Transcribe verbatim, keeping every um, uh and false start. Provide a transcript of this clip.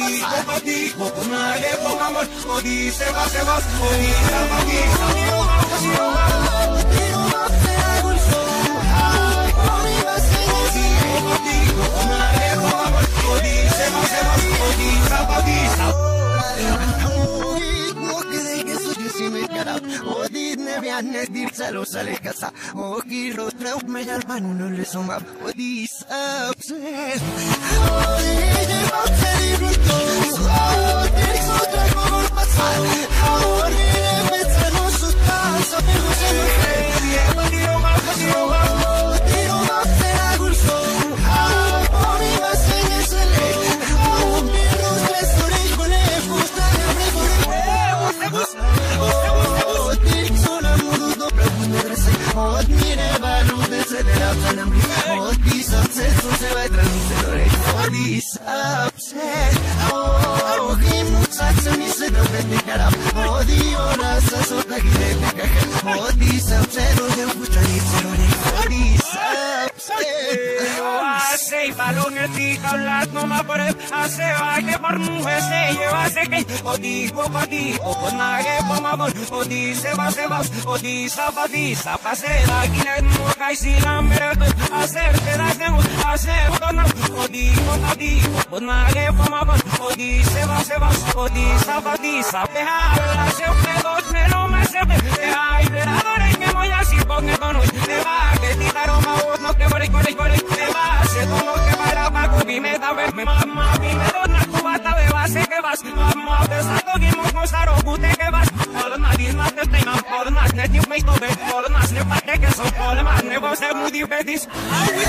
Odisa, pasela, kinet mo kay silang meron Hacerte daño, hacer con Odigo, odigo, pues nadie pomabon Odise, va, se va, odisa, odisa Dejarla, se pedos, me lo me se ve Ay, veradores, que voy así con el tono Te va, que titaron a vos, no que por corre, corre Te va, se tomo que para pago Vi me da ver, me mamá, vi me dona Tu bata, me va, sé que vas Mamá, te saco, gimos, no saro, pute que vas Por nadie más te tengan, por más, net, you make no bet Por más, ne pate que son, por más, ne vos, ne muy divertis I will